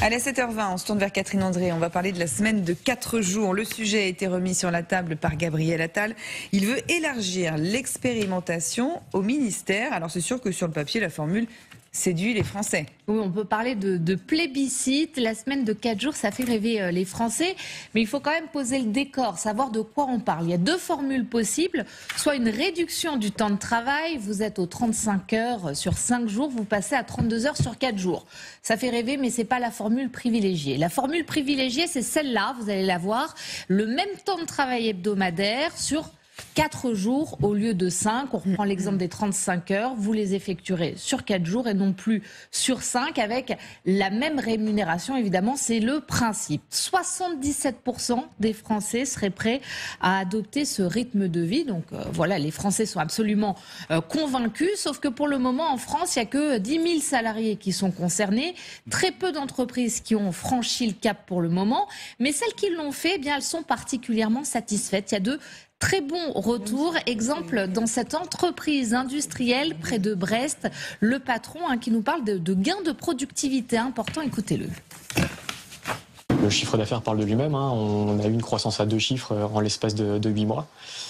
Allez, 7h20, on se tourne vers Catherine André. On va parler de la semaine de 4 jours. Le sujet a été remis sur la table par Gabriel Attal. Il veut élargir l'expérimentation au ministère. Alors c'est sûr que sur le papier, la formule séduit les Français. Oui, on peut parler de plébiscite. La semaine de 4 jours, ça fait rêver les Français. Mais il faut quand même poser le décor, savoir de quoi on parle. Il y a 2 formules possibles. Soit une réduction du temps de travail. Vous êtes aux 35 heures sur 5 jours. Vous passez à 32 heures sur 4 jours. Ça fait rêver, mais c'est pas la formule privilégiée. La formule privilégiée, c'est celle-là. Vous allez la voir. Le même temps de travail hebdomadaire sur 4 jours au lieu de 5. On reprend l'exemple des 35 heures. Vous les effectuerez sur 4 jours et non plus sur 5 avec la même rémunération. Évidemment, c'est le principe. 77% des Français seraient prêts à adopter ce rythme de vie. Donc voilà, les Français sont absolument convaincus. Sauf que pour le moment, en France, il n'y a que 10 000 salariés qui sont concernés. Très peu d'entreprises qui ont franchi le cap pour le moment. Mais celles qui l'ont fait, eh bien, elles sont particulièrement satisfaites. Il y a de très bon retour. Exemple, dans cette entreprise industrielle près de Brest, le patron qui nous parle de gains de productivité importants. Écoutez-le. Le chiffre d'affaires parle de lui-même. On a eu une croissance à 2 chiffres en l'espace de 8 mois.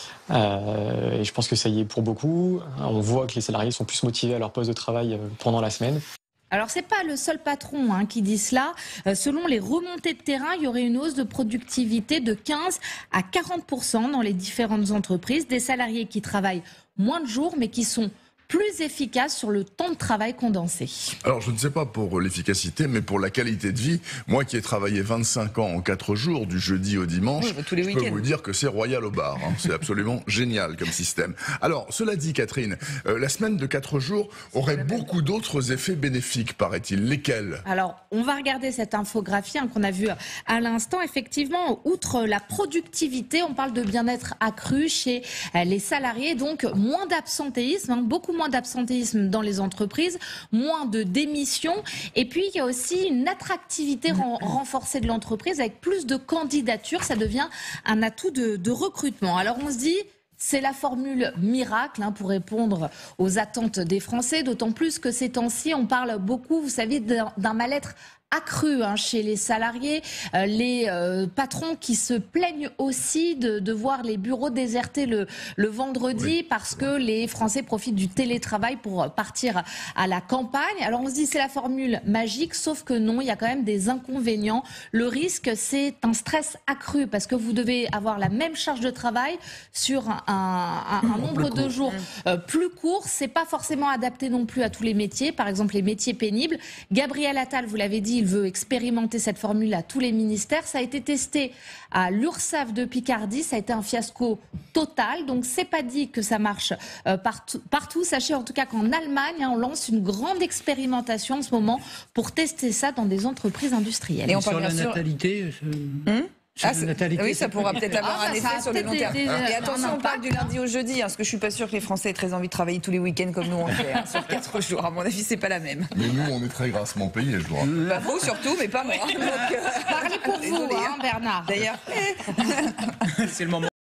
Et je pense que ça y est pour beaucoup. On voit que les salariés sont plus motivés à leur poste de travail pendant la semaine. Alors, ce n'est pas le seul patron qui dit cela. Selon les remontées de terrain, il y aurait une hausse de productivité de 15 à 40% dans les différentes entreprises. Des salariés qui travaillent moins de jours, mais qui sont plus efficace sur le temps de travail condensé. Alors, je ne sais pas pour l'efficacité, mais pour la qualité de vie, moi qui ai travaillé 25 ans en 4 jours, du jeudi au dimanche, oui, tous les je peux vous dire que c'est royal au bar. C'est absolument génial comme système. Alors, cela dit, Catherine, la semaine de 4 jours aurait beaucoup d'autres effets bénéfiques, paraît-il. Lesquels ? Alors, on va regarder cette infographie qu'on a vue à l'instant. Effectivement, outre la productivité, on parle de bien-être accru chez les salariés, donc moins d'absentéisme, beaucoup moins d'absentéisme dans les entreprises, moins de démissions, et puis il y a aussi une attractivité renforcée de l'entreprise avec plus de candidatures. Ça devient un atout de recrutement. Alors on se dit, c'est la formule miracle pour répondre aux attentes des Français, d'autant plus que ces temps-ci, on parle beaucoup, vous savez, d'un mal-être accru chez les salariés, les patrons qui se plaignent aussi de voir les bureaux désertés le vendredi, oui, parce que les Français profitent du télétravail pour partir à la campagne. Alors on se dit c'est la formule magique, sauf que non, il y a quand même des inconvénients. Le risque, c'est un stress accru parce que vous devez avoir la même charge de travail sur un nombre de jours plus court. C'est pas forcément adapté non plus à tous les métiers, par exemple les métiers pénibles. Gabriel Attal, vous l'avez dit, il veut expérimenter cette formule à tous les ministères. Ça a été testé à l'URSSAF de Picardie. Ça a été un fiasco total. Donc, c'est pas dit que ça marche partout. Sachez en tout cas qu'en Allemagne, on lance une grande expérimentation en ce moment pour tester ça dans des entreprises industrielles. Et on parle sur la natalité. Oui, ça pourra peut-être avoir un effet sur le long terme. Et attention, on parle du lundi au jeudi, parce que je suis pas sûre que les Français aient très envie de travailler tous les week-ends comme nous on le fait, sur 4 jours. À mon avis, c'est pas la même. Mais nous, on est très grassement payés, je dois. Bah, vous surtout, mais pas moi. Parlez pour vous, Bernard. D'ailleurs. C'est le moment.